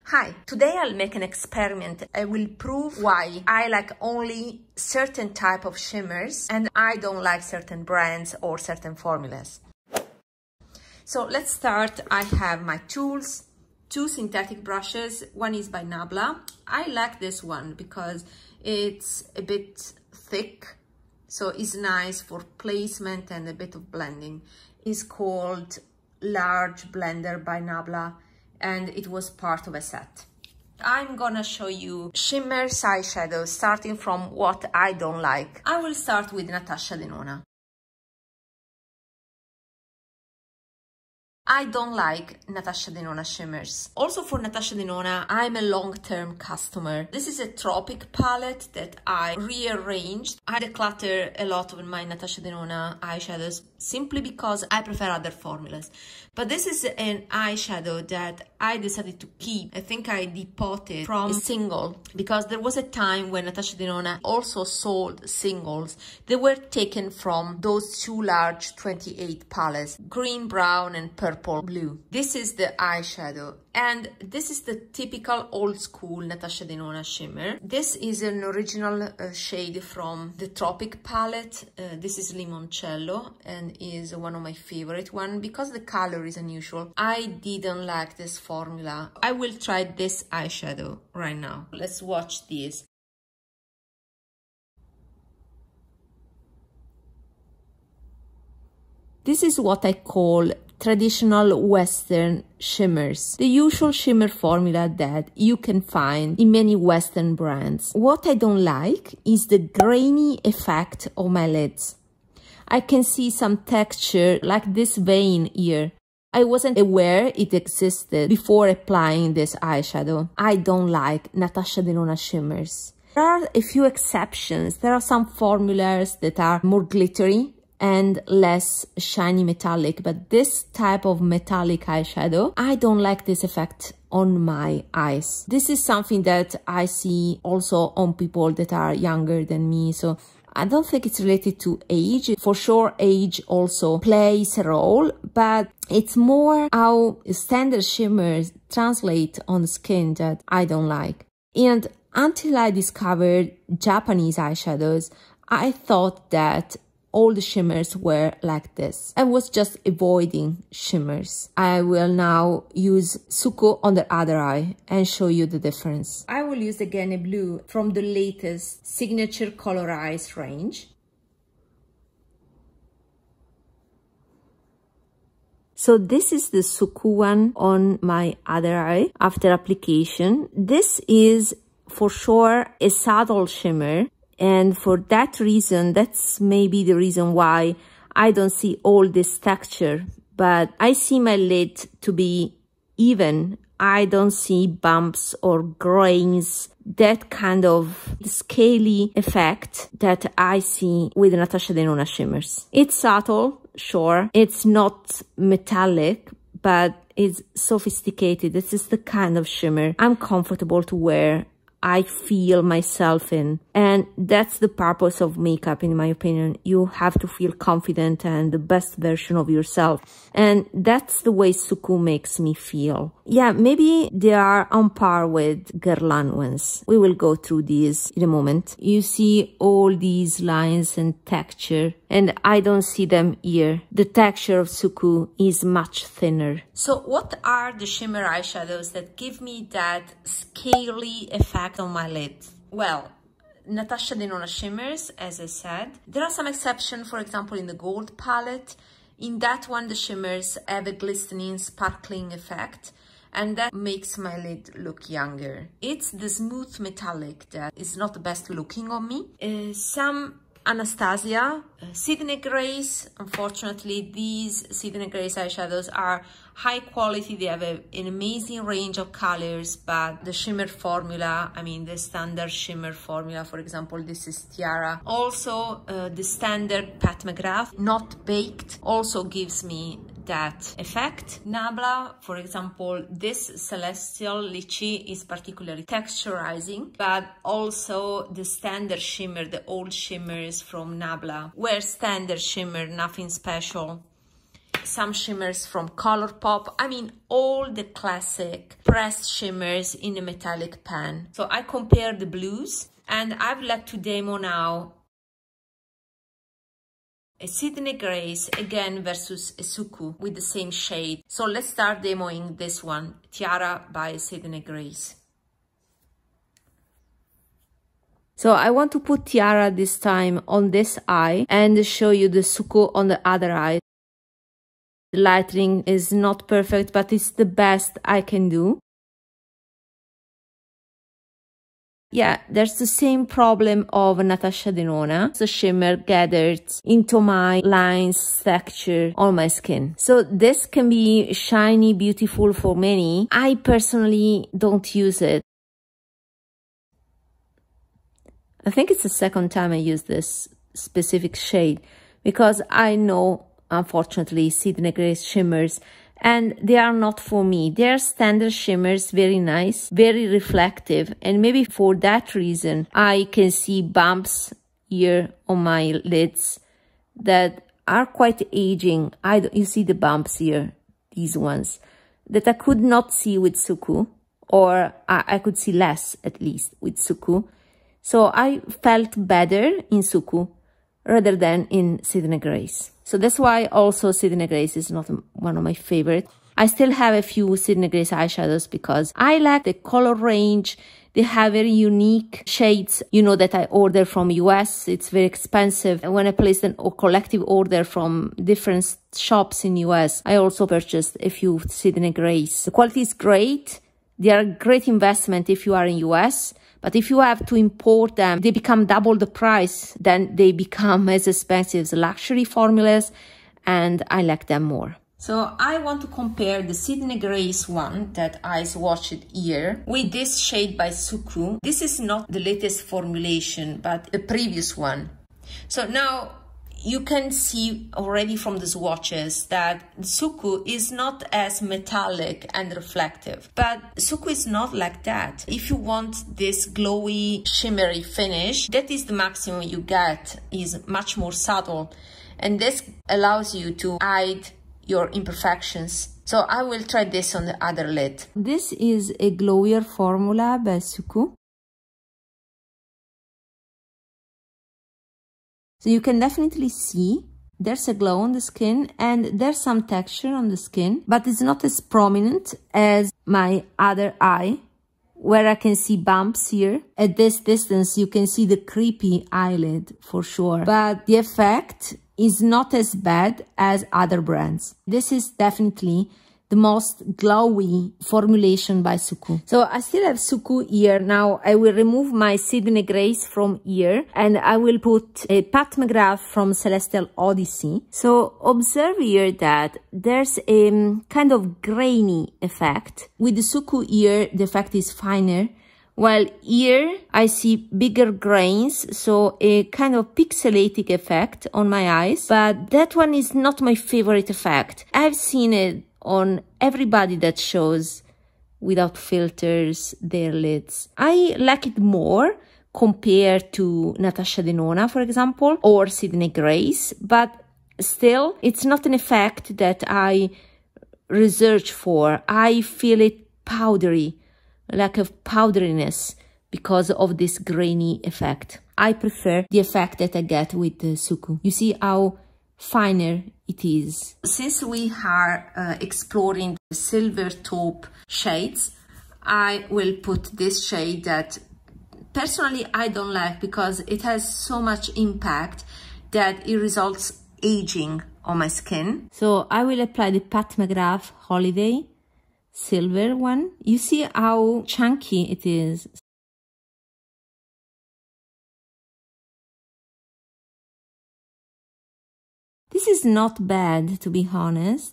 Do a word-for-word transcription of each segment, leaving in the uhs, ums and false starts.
Hi, today I'll make an experiment. I will prove why I like only certain type of shimmers and I don't like certain brands or certain formulas. So let's start. I have my tools, two synthetic brushes. One is by Nabla. I like this one because it's a bit thick, so it's nice for placement and a bit of blending. It's called Large Blender by Nabla, and it was part of a set. I'm gonna show you shimmers eyeshadows starting from what I don't like. I will start with Natasha Denona. I don't like Natasha Denona shimmers. Also for Natasha Denona, I'm a long-term customer. This is a Tropic palette that I rearranged. I declutter a lot of my Natasha Denona eyeshadows simply because I prefer other formulas. But this is an eyeshadow that I decided to keep. I think I depotted from a single because there was a time when Natasha Denona also sold singles. They were taken from those two large twenty-eight palettes, green, brown, and purple blue. This is the eyeshadow, and this is the typical old school Natasha Denona shimmer. This is an original uh, shade from the Tropic palette. Uh, this is Limoncello and is one of my favorite one because the color is unusual. I didn't like this formula. I will try this eyeshadow right now. Let's watch this. This is what I call traditional Western shimmers, the usual shimmer formula that you can find in many Western brands. What I don't like is the grainy effect of my lids. I can see some texture like this vein here. I wasn't aware it existed before applying this eyeshadow. I don't like Natasha Denona shimmers. There are a few exceptions. There are some formulas that are more glittery and less shiny metallic, but this type of metallic eyeshadow, I don't like this effect on my eyes. This is something that I see also on people that are younger than me, so I don't think it's related to age. For sure, age also plays a role, but it's more how standard shimmers translate on the skin that I don't like. And until I discovered Japanese eyeshadows, I thought that all the shimmers were like this. I was just avoiding shimmers. I will now use Suco on the other eye and show you the difference. I will use again a blue from the latest Signature Colorize range. So this is the Suco one on my other eye after application. This is for sure a subtle shimmer. And for that reason, that's maybe the reason why I don't see all this texture, but I see my lid to be even. I don't see bumps or grains, that kind of scaly effect that I see with Natasha Denona shimmers. It's subtle, sure. It's not metallic, but it's sophisticated. This is the kind of shimmer I'm comfortable to wear. I feel myself in, and that's the purpose of makeup, in my opinion. You have to feel confident and the best version of yourself, and that's the way Suco makes me feel. Yeah, maybe they are on par with Guerlain ones. We will go through these in a moment. You see all these lines and texture, and I don't see them here. The texture of Suco is much thinner. So what are the shimmer eyeshadows that give me that scaly effect on my lid? Well, Natasha Denona shimmers, as I said. There are some exceptions, for example, in the Gold palette. In that one, the shimmers have a glistening, sparkling effect, and that makes my lid look younger. It's the smooth metallic that is not the best looking on me. Uh, some Anastasia, uh, Sydney Grace. Unfortunately, these Sydney Grace eyeshadows are high quality. They have a, an amazing range of colors, but the shimmer formula, I mean the standard shimmer formula, for example, this is Tiara. Also, uh, the standard Pat McGrath, not baked, also gives me that effect. Nabla, for example, this Celestial Lychee is particularly texturizing, but also the standard shimmer, the old shimmers from Nabla, were standard shimmer, nothing special. some shimmers from ColourPop. I mean, all the classic pressed shimmers in a metallic pan. So I compare the blues, and I would like to demo now a Sydney Grace again versus a Suqqu with the same shade. So let's start demoing this one, Tiara by Sydney Grace. So I want to put Tiara this time on this eye and show you the Suqqu on the other eye. The lighting is not perfect, but it's the best I can do. Yeah, there's the same problem of Natasha Denona. The shimmer gathered into my lines texture on my skin. So this can be shiny, beautiful for many. I personally don't use it. I think it's the second time I use this specific shade because I know, unfortunately, Sydney Grace shimmers, and they are not for me. They are standard shimmers, very nice, very reflective, and maybe for that reason I can see bumps here on my lids that are quite aging. I, you see the bumps here, these ones, that I could not see with Suqqu, or I, I could see less at least with Suqqu. So I felt better in Suqqu rather than in Sydney Grace. So that's why also Sydney Grace is not one of my favorites. I still have a few Sydney Grace eyeshadows because I like the color range. They have very unique shades, you know, that I order from U S. It's very expensive. And when I placed a collective order from different shops in U S, I also purchased a few Sydney Grace. The quality is great. They are a great investment if you are in U S. But if you have to import them, they become double the price. Then they become as expensive as luxury formulas, and I like them more. So I want to compare the Sydney Grace one that I swatched here with this shade by Suqqu. This is not the latest formulation, but the previous one. So now you can see already from the swatches that Suqqu is not as metallic and reflective, but Suqqu is not like that. If you want this glowy, shimmery finish, that is the maximum you get, is much more subtle, and this allows you to hide your imperfections. So I will try this on the other lid. This is a glowier formula by Suqqu. So you can definitely see there's a glow on the skin and there's some texture on the skin, but it's not as prominent as my other eye, where I can see bumps here. At this distance, you can see the creepy eyelid for sure, but the effect is not as bad as other brands. This is definitely the most glowy formulation by Suqqu. So I still have Suqqu here. Now I will remove my Sydney Grace from here and I will put a Pat McGrath from Celestial Odyssey. So observe here that there's a um, kind of grainy effect. With the Suqqu here, the effect is finer, while here I see bigger grains, so a kind of pixelated effect on my eyes. But that one is not my favorite effect. I've seen it on everybody that shows without filters their lids. I like it more compared to Natasha Denona, for example, or Sydney Grace, but still it's not an effect that I research for. I feel it powdery, lack of powderiness because of this grainy effect. I prefer the effect that I get with the Suqqu. You see how finer it is. Since we are uh, exploring the silver taupe shades, I will put this shade that personally I don't like because it has so much impact that it results aging on my skin. So I will apply the Pat McGrath Holiday silver one. You see how chunky it is. This is not bad, to be honest.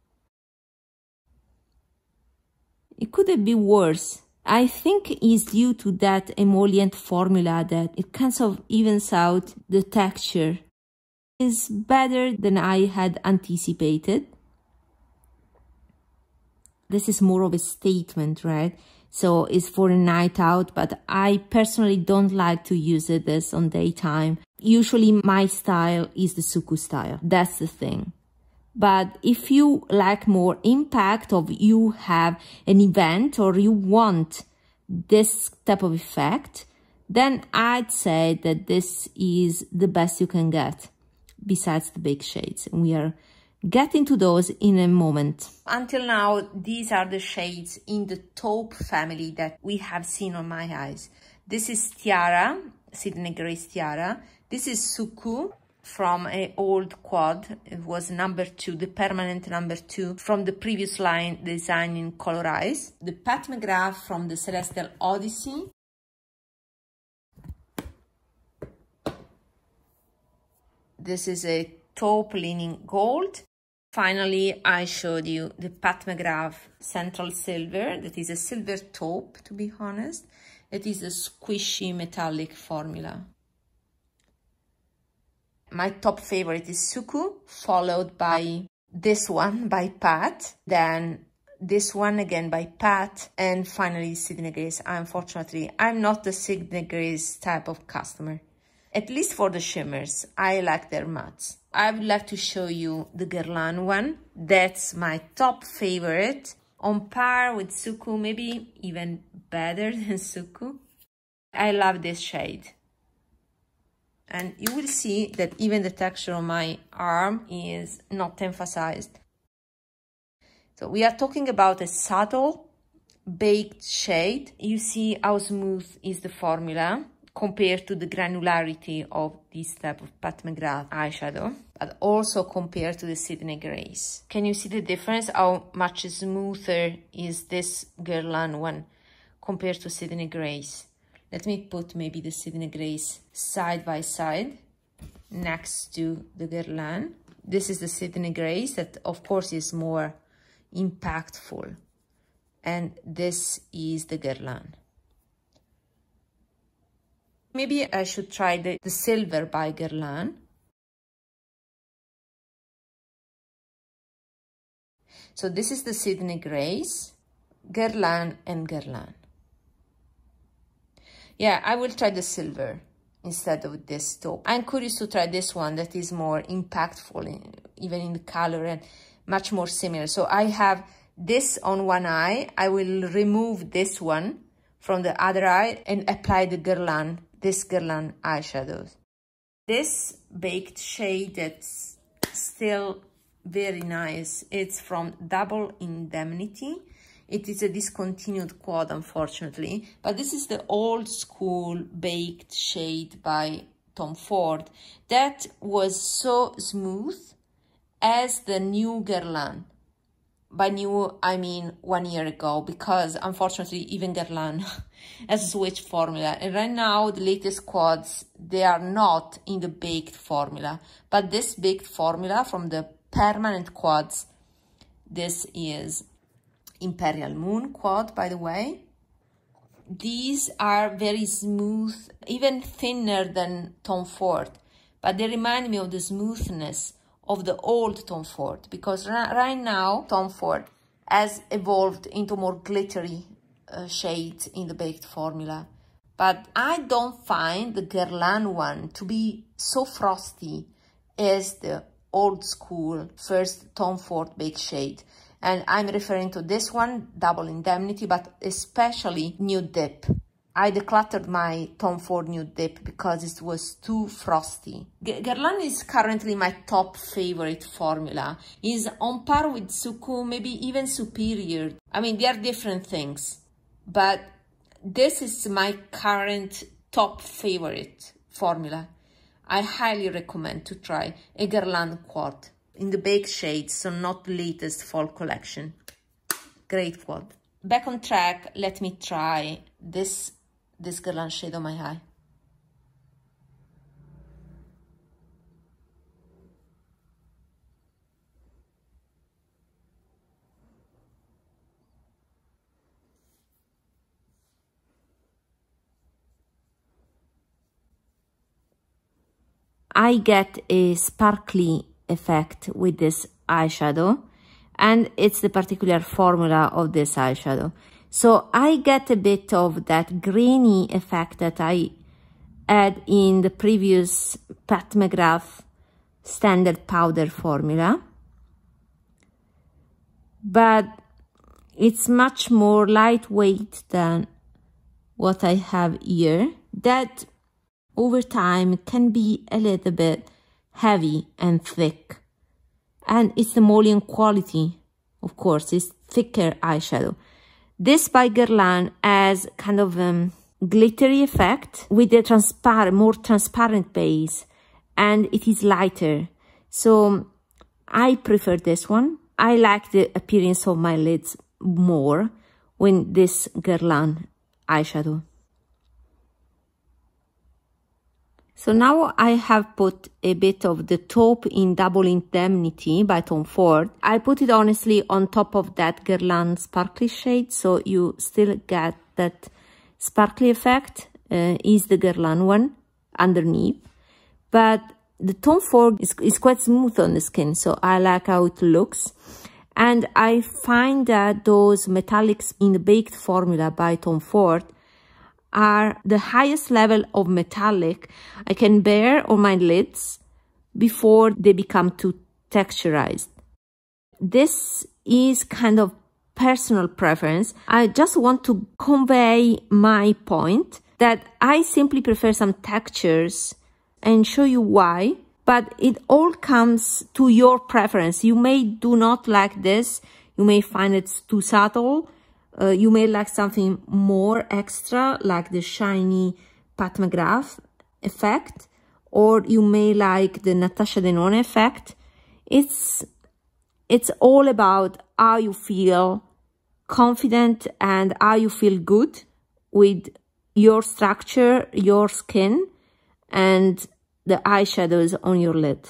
It could have been worse. I think it's due to that emollient formula that it kind of evens out the texture. It's better than I had anticipated. This is more of a statement, right? So it's for a night out, but I personally don't like to use it as on daytime. Usually my style is the Suqqu style. That's the thing. But if you like more impact, or you have an event or you want this type of effect, then I'd say that this is the best you can get besides the baked shades. And we are getting to those in a moment. Until now, these are the shades in the taupe family that we have seen on my eyes. This is Tiara, Sydney Grace Tiara. This is Suku from an old quad. It was number two, the permanent number two from the previous line design in Colorize. The Pat McGrath from the Celestial Odyssey. This is a taupe leaning gold. Finally, I showed you the Pat McGrath Central Silver. That is a silver taupe, to be honest. It is a squishy metallic formula. My top favorite is Suku, followed by this one by Pat, then this one again by Pat, and finally Sydney Grace. Unfortunately, I'm not the Sydney Grace type of customer. At least for the shimmers, I like their mattes. I would like to show you the Guerlain one. That's my top favorite, on par with Suku, maybe even better than Suku. I love this shade. And you will see that even the texture on my arm is not emphasized. So we are talking about a subtle baked shade. You see how smooth is the formula compared to the granularity of this type of Pat McGrath eyeshadow, but also compared to the Sydney Grace. Can you see the difference? How much smoother is this Guerlain one compared to Sydney Grace? Let me put maybe the Sydney Grace side by side next to the Guerlain. This is the Sydney Grace that of course is more impactful, and this is the Guerlain. Maybe I should try the, the silver by Guerlain. So this is the Sydney Grace, Guerlain and Guerlain. Yeah, I will try the silver instead of this taupe. I'm curious to try this one that is more impactful, in, even in the color, and much more similar. So I have this on one eye. I will remove this one from the other eye and apply the Guerlain, this Guerlain eyeshadows. This baked shade that's still very nice. It's from Double Indemnity. It is a discontinued quad, unfortunately, but this is the old school baked shade by Tom Ford that was so smooth as the new Guerlain. By new, I mean one year ago, because unfortunately even Guerlain has switched formula. And right now, the latest quads, they are not in the baked formula, but this baked formula from the permanent quads, this is Imperial Moon quad, by the way. These are very smooth, even thinner than Tom Ford, but they remind me of the smoothness of the old Tom Ford, because right now Tom Ford has evolved into more glittery uh, shades in the baked formula. But I don't find the Guerlain one to be so frosty as the old school first Tom Ford baked shade. And I'm referring to this one, Double Indemnity, but especially Nude Dip. I decluttered my Tom Ford Nude Dip because it was too frosty. Guerlain is currently my top favorite formula. It's on par with Suku, maybe even superior. I mean, they are different things, but this is my current top favorite formula. I highly recommend to try a Guerlain quad in the baked shades, so not the latest fall collection. Great quad. Back on track, let me try this this Guerlain shade on my eye. I get a sparkly effect with this eyeshadow, and it's the particular formula of this eyeshadow. So I get a bit of that grainy effect that I had in the previous Pat McGrath standard powder formula. but it's much more lightweight than what I have here. That over time can be a little bit heavy and thick. And it's the emollient quality, of course, it's thicker eyeshadow. This by Guerlain has kind of a um, glittery effect with a transparent, more transparent base, and it is lighter. So I prefer this one. I like the appearance of my lids more with this Guerlain eyeshadow. So now I have put a bit of the taupe in Double Indemnity by Tom Ford. I put it honestly on top of that Guerlain sparkly shade, so you still get that sparkly effect, uh, is the Guerlain one underneath. But the Tom Ford is, is quite smooth on the skin, so I like how it looks. And I find that those metallics in the Baked formula by Tom Ford are the highest level of metallic I can bear on my lids before they become too texturized. This is kind of personal preference. I just want to convey my point that I simply prefer some textures and show you why, but it all comes to your preference. You may do not like this, you may find it too subtle. Uh, you may like something more extra, like the shiny Pat McGrath effect, or you may like the Natasha Denona effect. It's, it's all about how you feel confident and how you feel good with your structure, your skin, and the eyeshadows on your lid.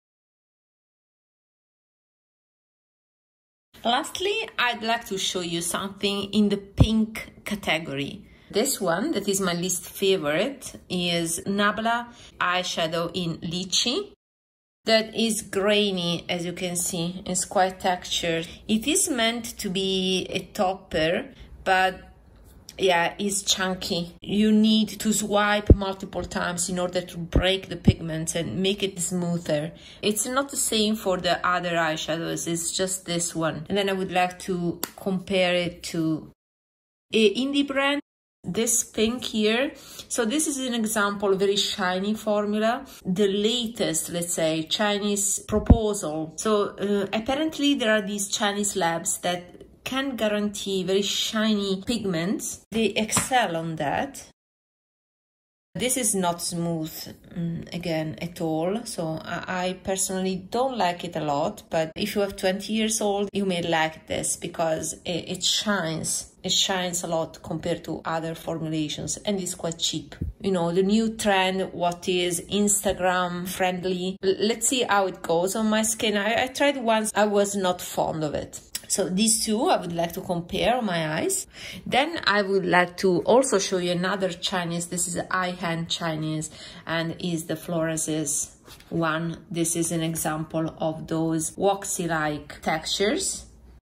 Lastly, I'd like to show you something in the pink category. This one, that is my least favorite, is Nabla eyeshadow in Lychee. That is grainy, as you can see. It's quite textured. It is meant to be a topper, but yeah, it's chunky. You need to swipe multiple times in order to break the pigments and make it smoother. It's not the same for the other eyeshadows, it's just this one. And then I would like to compare it to a indie brand, this pink here. So this is an example, very shiny formula. The latest, let's say, Chinese proposal. So uh, apparently there are these Chinese labs that can guarantee very shiny pigments. They excel on that. This is not smooth um, again at all, so I, I personally don't like it a lot, but if you have twenty years old, you may like this because it, it shines. It shines a lot compared to other formulations, and it's quite cheap. You know, the new trend, what is Instagram friendly. L let's see how it goes on my skin. I, I tried once, I was not fond of it. So these two I would like to compare on my eyes. Then I would like to also show you another Chinese. This is Eye-Hand Chinese and is the Florasis one. This is an example of those waxy-like textures.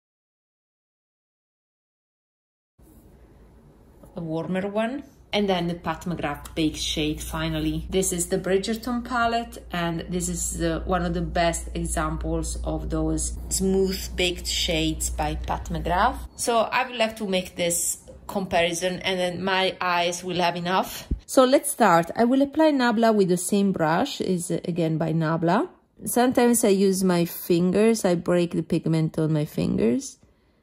A warmer one. And then the Pat McGrath Baked shade, finally. This is the Bridgerton palette, and this is uh, one of the best examples of those smooth baked shades by Pat McGrath. So I would like to make this comparison, and then my eyes will have enough. So let's start. I will apply Nabla with the same brush, is uh, again by Nabla. Sometimes I use my fingers, I break the pigment on my fingers.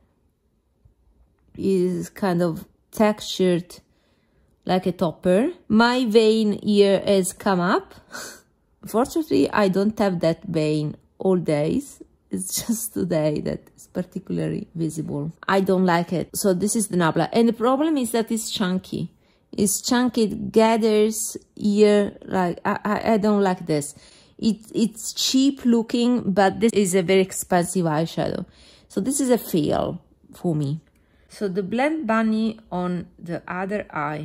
It is kind of textured like a topper. My vein here has come up. Unfortunately, I don't have that vein all days. It's just today that it's particularly visible. I don't like it. So this is the Nabla. And the problem is that it's chunky. It's chunky, it gathers here. Like, I, I, I don't like this. It, it's cheap looking, but this is a very expensive eyeshadow. So this is a fail for me. So the Blend Bunny on the other eye.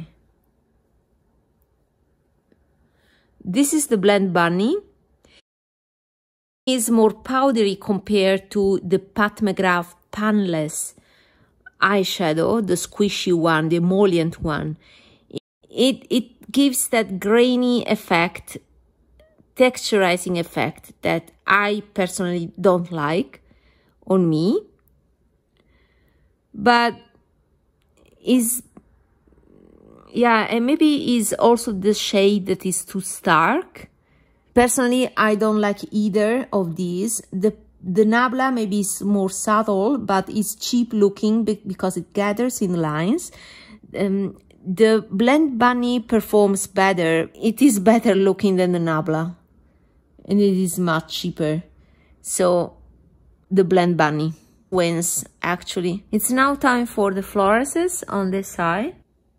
This is the Blend Bunny. It's more powdery compared to the Pat McGrath Panless eyeshadow, the squishy one, the emollient one. It, it gives that grainy effect, texturizing effect that I personally don't like on me. but is, yeah, and maybe is also the shade that is too stark. Personally, I don't like either of these. The the Nabla maybe is more subtle, but it's cheap looking because it gathers in lines. Um, the Blend Bunny performs better. It is better looking than the Nabla, and it is much cheaper. So the Blend Bunny wins, actually. It's now time for the fluoresces on this side.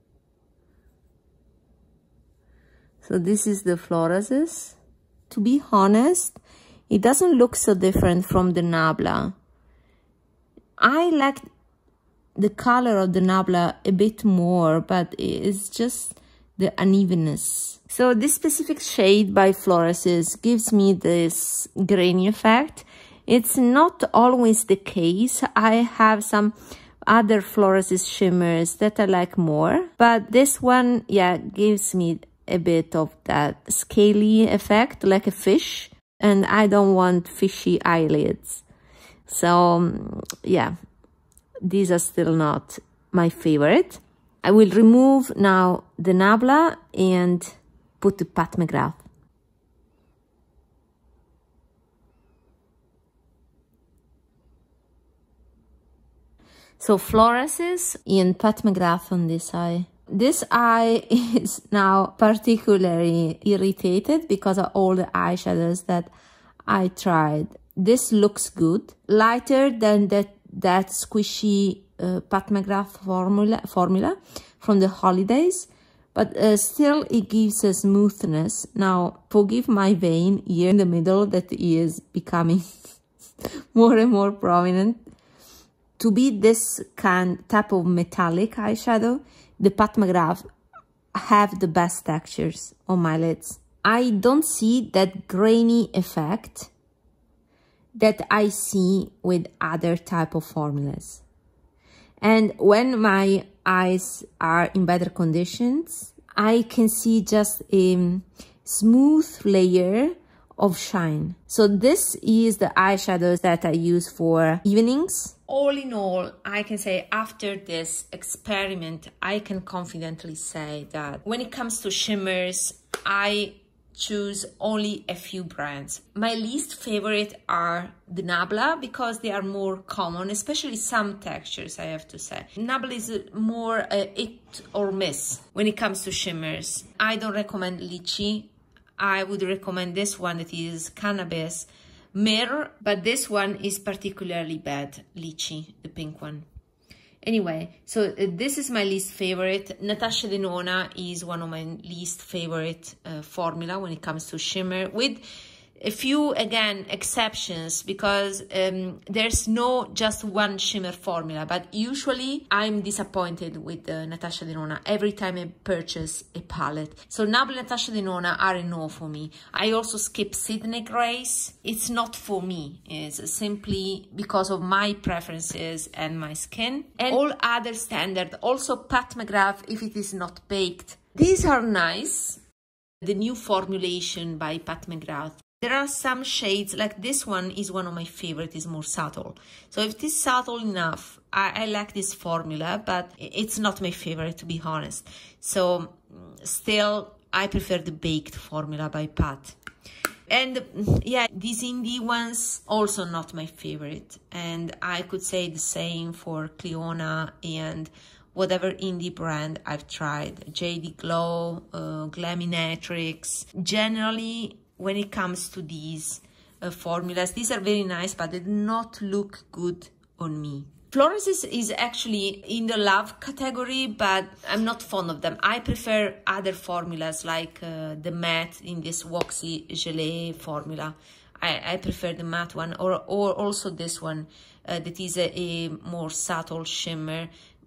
So this is the fluoresces. To be honest, it doesn't look so different from the Nabla. I like the color of the Nabla a bit more, but it's just the unevenness. So this specific shade by Fluoresces gives me this grainy effect. It's not always the case. I have some other Fluoresces shimmers that I like more, but this one, yeah, gives me a bit of that scaly effect, like a fish, and I don't want fishy eyelids. So um, yeah, these are still not my favorite. I will remove now the Nabla and put the Pat McGrath. So Fluoresces and Pat McGrath on this eye. This eye is now particularly irritated because of all the eyeshadows that I tried. This looks good, lighter than that, that squishy uh, Pat McGrath formula, formula from the holidays, but uh, still it gives a smoothness. Now, forgive my vein here in the middle that is becoming more and more prominent. To be this kind type of metallic eyeshadow, the Pat McGrath have the best textures on my lids. I don't see that grainy effect that I see with other type of formulas. And when my eyes are in better conditions, I can see just a smooth layer of shine. So this is the eyeshadows that I use for evenings. All in all, I can say after this experiment, I can confidently say that when it comes to shimmers, I choose only a few brands. My least favorite are the Nabla because they are more common, especially some textures, I have to say. Nabla is more uh, it or miss when it comes to shimmers. I don't recommend Lychee. I would recommend this one that is Cannabis Mirror, but this one is particularly bad, Lychee, the pink one. Anyway, so uh, this is my least favorite. Natasha Denona is one of my least favorite uh, formula when it comes to shimmer, with a few, again, exceptions, because um, there's no just one shimmer formula, but usually I'm disappointed with uh, Natasha Denona every time I purchase a palette. So Nabla Natasha Denona are a no for me. I also skip Sydney Grace. It's not for me. It's simply because of my preferences and my skin. And all other standard, also Pat McGrath, if it is not baked. These are nice. The new formulation by Pat McGrath. There are some shades, like this one is one of my favorite, is more subtle. So if it is subtle enough, I, I like this formula, but it's not my favorite, to be honest. So still, I prefer the baked formula by Pat. And yeah, these indie ones, also not my favorite. And I could say the same for Clionadh and whatever indie brand I've tried. J D Glow, uh, Glaminatrix. Generally, when it comes to these uh, formulas, these are very nice, but they do not look good on me. Fluoresces is actually in the love category, but I'm not fond of them. I prefer other formulas like uh, the matte in this Waxy Gelée formula. I, I prefer the matte one, or, or also this one uh, that is a, a more subtle shimmer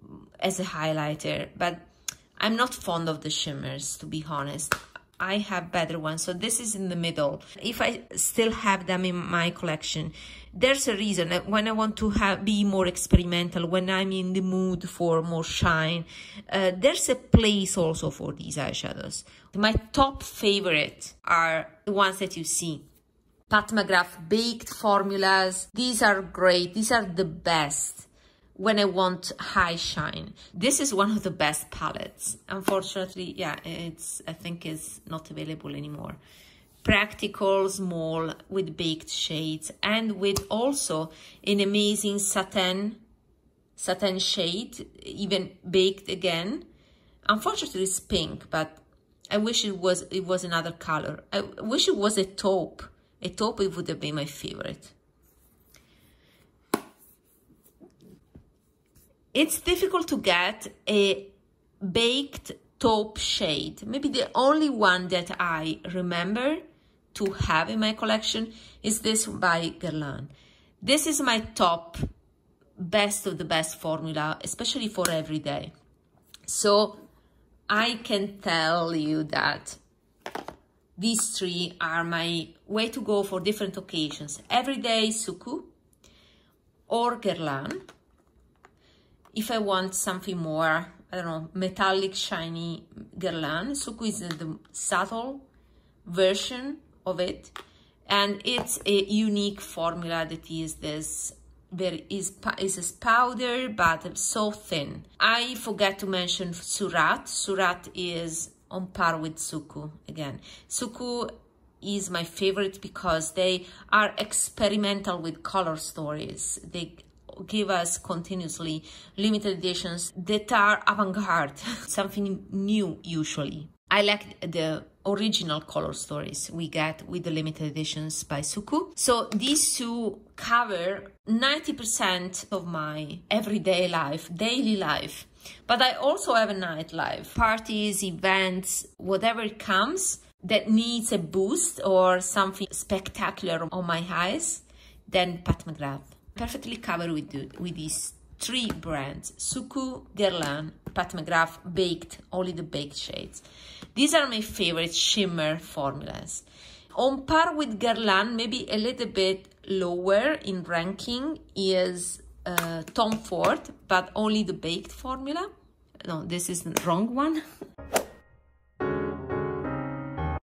as a highlighter, but I'm not fond of the shimmers, to be honest. I have better ones, so this is in the middle. If I still have them in my collection, there's a reason. When I want to have, be more experimental, when I'm in the mood for more shine, uh, there's a place also for these eyeshadows. My top favorite are the ones that you see. Pat McGrath baked formulas. These are great. These are the best. when I want high shine. This is one of the best palettes. Unfortunately, yeah, it's, I think it's not available anymore. Practical, small, with baked shades, and with also an amazing satin, satin shade, even baked again. Unfortunately, it's pink, but I wish it was, it was another color. I wish it was a taupe. A taupe, it would have been my favorite. It's difficult to get a baked taupe shade. Maybe the only one that I remember to have in my collection is this by Guerlain. This is my top, best of the best formula, especially for every day. So I can tell you that these three are my way to go for different occasions. Everyday Suqqu or Guerlain. If I want something more, I don't know, metallic, shiny, Guerlain, Suqqu is the subtle version of it. And it's a unique formula that is this, very, is, is this powder, but so thin. I forgot to mention Surat. Surat is on par with Suqqu again. Suqqu is my favorite because they are experimental with color stories. They give us continuously limited editions that are avant-garde, something new usually. I like the original color stories we get with the limited editions by Suqqu. So these two cover ninety percent of my everyday life, daily life. But I also have a nightlife, parties, events, whatever comes that needs a boost or something spectacular on my eyes, then Pat McGrath. Perfectly covered with, the, with these three brands, Suqqu, Guerlain, Pat McGrath, baked, only the baked shades. These are my favorite shimmer formulas. On par with Guerlain, maybe a little bit lower in ranking is uh, Tom Ford, but only the baked formula. No, this is the wrong one.